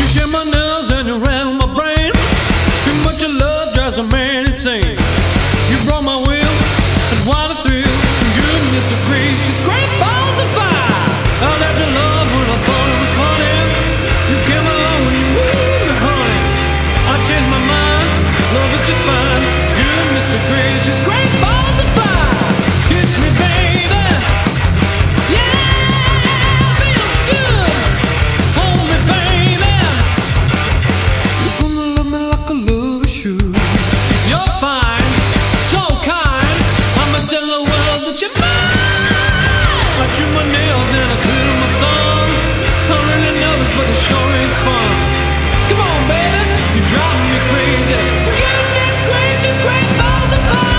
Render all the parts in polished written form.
share my nerves and you rattle my brain. Too much of love drives a man insane. You brought my will and what a thrill. Goodness gracious, great balls of fire. I left your love when I thought it was funny. You came along when you moved me, honey. I changed my mind, love it just fine. Goodness gracious, great balls of fire. Kiss me, baby. Yeah, feels good. Hold me, baby. You're gonna love me like a lover should. You're fine, so kind. I'ma tell the world that you're mine. I chew my nails and I twiddle my thumbs. I'm really nervous, but it sure is fun. Come on, baby, you drive me crazy. Goodness gracious, great balls of fire.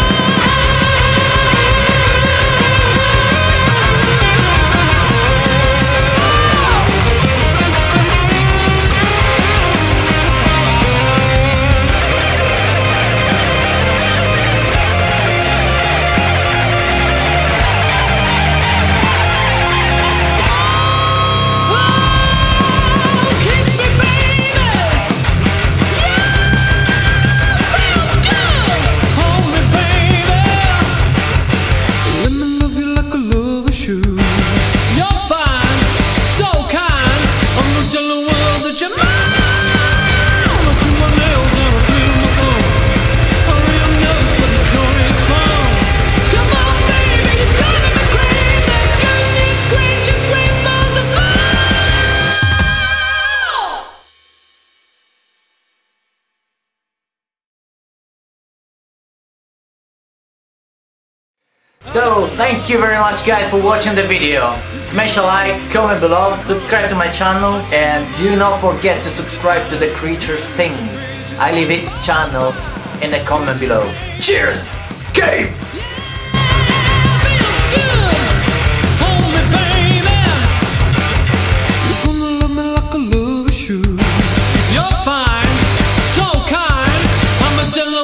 So, thank you very much guys for watching the video. Smash a like, comment below, subscribe to my channel, and do not forget to subscribe to The Creature Sing. I leave its channel in the comment below. Cheers! GABE!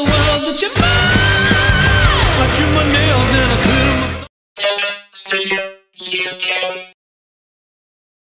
You're my nails and I twiddle my